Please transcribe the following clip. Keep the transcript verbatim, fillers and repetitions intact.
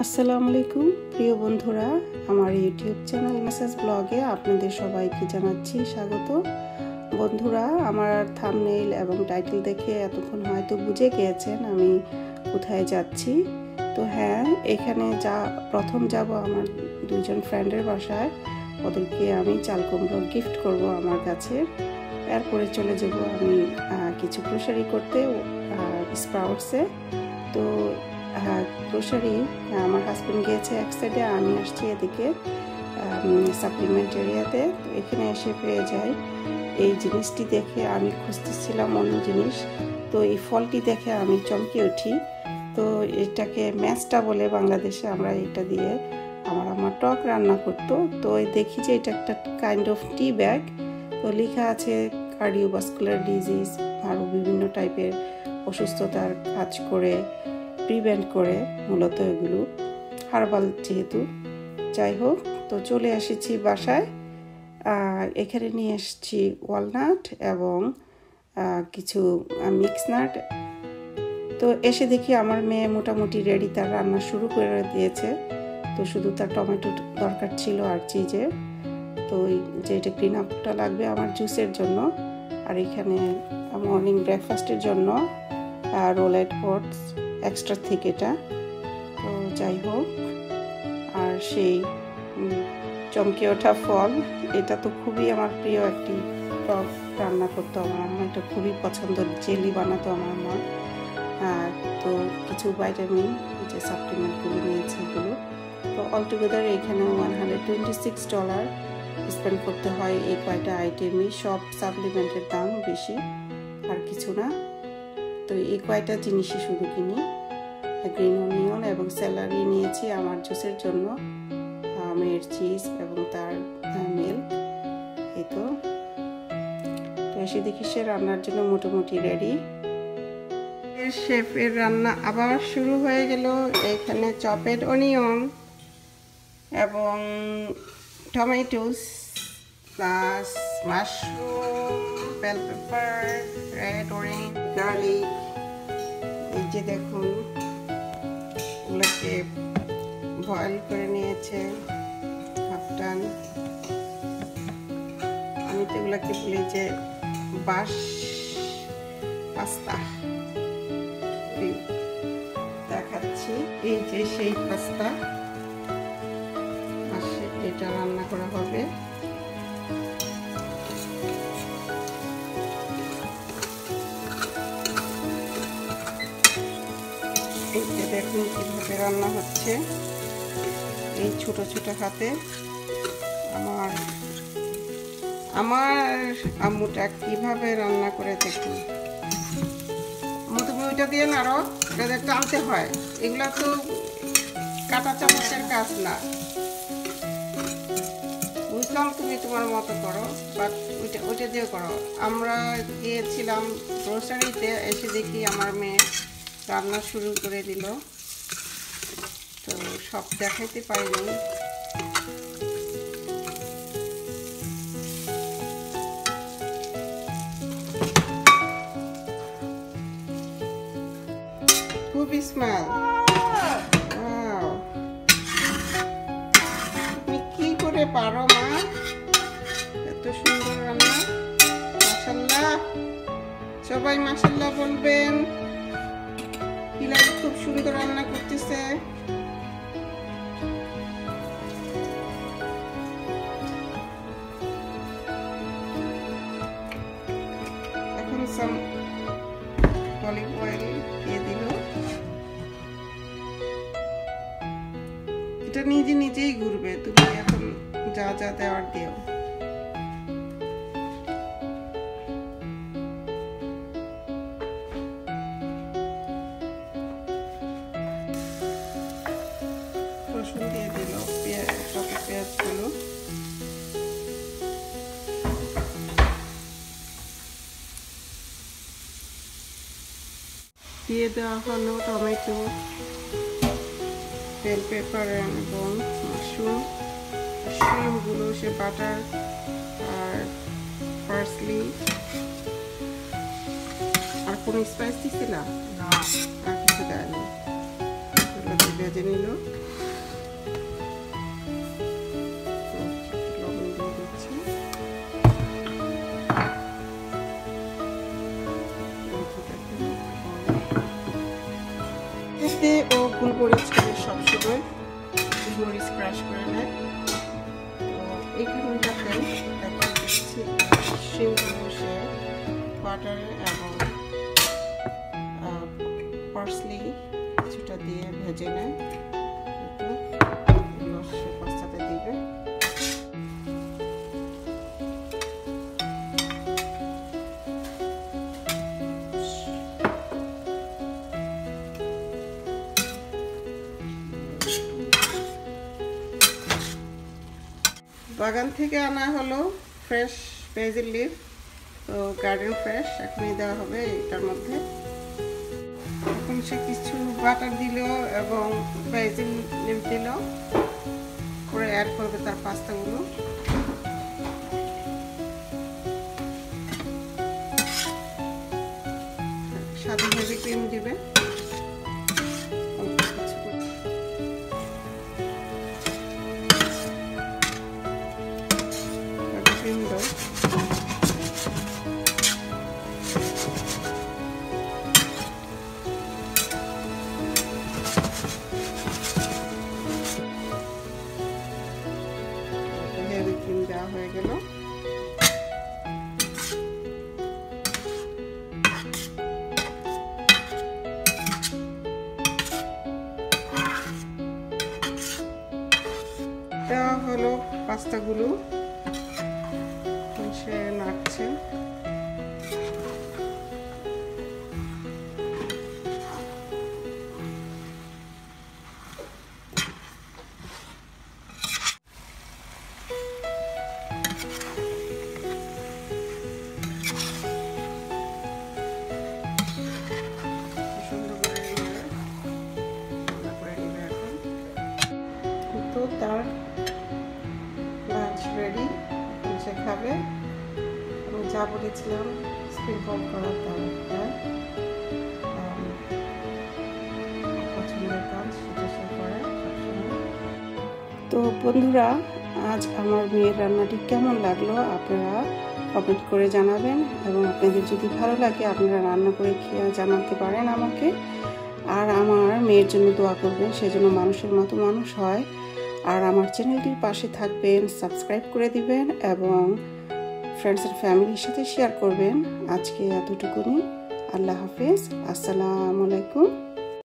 আসসালামু আলাইকুম প্রিয় বন্ধুরা, আমার ইউটিউব চ্যানেল মেসেজ ব্লগে আপনাদের সবাইকে জানাচ্ছি স্বাগত। বন্ধুরা, আমার থাম্বনেইল এবং টাইটেল দেখে এতক্ষণ হয়তো বুঝে গিয়েছেন আমি কোথায় যাচ্ছি। তো হ্যাঁ, এখানে যা প্রথম যাব আমার দুইজন ফ্রেন্ডের বাসায়, ওদেরকে আমি চাল কুমড়ো গিফট করব আমার কাছে। এরপরে চলে যাব আমি কিছু গ্রোসারি করতে স্প্রাউটসে। তো গ্রোসারি আমার হাজব্যান্ড গিয়েছে এক সাইডে, আমি আসছি এদিকে সাপ্লিমেন্ট এরিয়াতে। তো এখানে এসে পেয়ে যাই এই জিনিসটি দেখে আমি খুঁজতেছিলাম অন্য জিনিস, তো এই ফলটি দেখে আমি চমকে উঠি। তো এটাকে ম্যাচটা বলে বাংলাদেশে, আমরা এটা দিয়ে আমার আমার টক রান্না করতো। তো দেখি যে এটা একটা কাইন্ড অফ টি ব্যাগ। তো লেখা আছে কার্ডিওভাস্কুলার ডিজিজ, আরও বিভিন্ন টাইপের অসুস্থতার কাজ করে, প্রিভেন্ট করে, মূলত এগুলো হার্বাল যেহেতু। যাই হোক, তো চলে এসেছি বাসায়। এখানে নিয়ে এসেছি ওয়ালনাট এবং কিছু মিক্স নাট। তো এসে দেখি আমার মেয়ে মোটামুটি রেডি, তার রান্না শুরু করে দিয়েছে। তো শুধু তার টমেটো দরকার ছিল আর চিজের। তো যে এটা ক্লিন আপটা লাগবে আমার জুসের জন্য। আর এখানে মর্নিং ব্রেকফাস্টের জন্য রোলেট ওটস এক্সট্রা থিক এটা। তো যাই হোক, আর সেই চমকে ওঠা ফল, এটা তো খুবই আমার প্রিয় একটি টক রান্না করতো আমার মা, এটা খুবই পছন্দ। জেলি বানাতো আমার মা। আর তো কিছু ভাইটামিন যে সাপ্লিমেন্টগুলো নিয়েছে এগুলো। তো অলটুগেদার এখানে one hundred twenty six dollar spend করতে হয় এই কয়টা আইটেমই। সব সাপ্লিমেন্টের দাম বেশি, আর কিছু না। তো এই কয়টা জিনিসই শুধু কিনি। গ্রিন অনিয়ন এবং স্যালারি নিয়েছি আমার জুসের জন্য, আমের চিজ এবং তার মিল্ক। এই তো তো এসে দেখি সে রান্নার জন্য মোটামুটি রেডি। শেফের রান্না আবার শুরু হয়ে গেল। এখানে চপেড অনিয়ন এবং tomatoes plus mushroom, bell pepper, red orange, garlic. এই যে দেখুন, ওগুলোকে বয়েল করে নিয়েছে হাফ টান। আমি তো এগুলোকে বলি যে বাস পাস্তা দেখাচ্ছি। এই যে সেই পাস্তা, এটা রান্না করা হবে। এই যে দেখুন কিভাবে রান্না হচ্ছে এই ছোট ছোট হাতে। আমার আমার আম্মুটা কিভাবে রান্না করে দেখুন। তুমি ওইটা দিয়ে না, আরো এটা টানতে হয়। এগুলো তো কাঁটা চামচের কাজ না। বুঝলাম তুমি তোমার মতো করো, বাট ওইটা ওইটা দিয়ে করো। আমরা গিয়েছিলাম গ্রোসারিতে, এসে দেখি আমার মেয়ে রান্না শুরু করে দিল। তো সব দেখাইতে পারিনি। খুবই স্মেল। তুমি কি করে পারো মা, এত সুন্দর রান্না? মাশাআল্লাহ, সবাই মাশাআল্লাহ বলবেন। হিলাল খুব সুন্দর রান্না করতেছে। এখন সাম অলিভ অয়েল দিয়ে দিল। এটা নিজে নিজেই ঘুরবে, তুমি এখন যা যা দেওয়ার দিও। রসুন দিয়ে দিল, পেঁয়াজ পেঁয়াজগুলো। দিয়ে দেওয়া হলো টমেটো, বেল পেপার এবং মাশরুম। মাশরুমগুলো সে বাটার আর পার্সলি। আর কোনো স্পাইস দিচ্ছিলাম না, আর কিছু দেয়নি। ভেজে নিল। এতে ও গোলমরিচ করে সবসময় গোলমরিচ ক্রাশ করে নেয়। তো এইখানটাতে শিমগুলো বসে বাটারে এবং পার্সলি কিছুটা দিয়ে ভেজে নেয়। সে পাস্তাতে দিবে। বাগান থেকে আনা হলো ফ্রেশ বেজিল লিফ, তো গার্ডেন ফ্রেশ এখনই দেওয়া হবে এটার মধ্যে। এখন সে কিছু বাটার দিল এবং বেজিল লিফ দিল, পরে অ্যাড করবে তার পাস্তাগুলো। সাদা হেভি ক্রিম দিবে, ক্রিম দাও। হেভি ক্রিম দেওয়া হয়ে গেল। দেওয়া হলো পাস্তাগুলো, সে নাড়ছে। তো তার লাঞ্চ রেডি, সে খাবে। আমি যা বলেছিলাম স্প্রিংকল করার তার পছন্দের কাজ, সেটা সে করে সবসময়। তো বন্ধুরা, আজ আমার মেয়ের রান্নাটি কেমন লাগলো আপনারা কমেন্ট করে জানাবেন, এবং আপনাদের যদি ভালো লাগে আপনারা রান্না করে খেয়ে জানাতে পারেন আমাকে। আর আমার মেয়ের জন্য দোয়া করবেন, সেজন্য মানুষের মতো মানুষ হয়। আর আমার চ্যানেলটির পাশে থাকবেন, সাবস্ক্রাইব করে দিবেন এবং ফ্রেন্ডস এন্ড ফ্যামিলির সাথে শেয়ার করবেন। আজকে এতটুকুনি। আল্লাহ হাফেজ, আসসালামু আলাইকুম।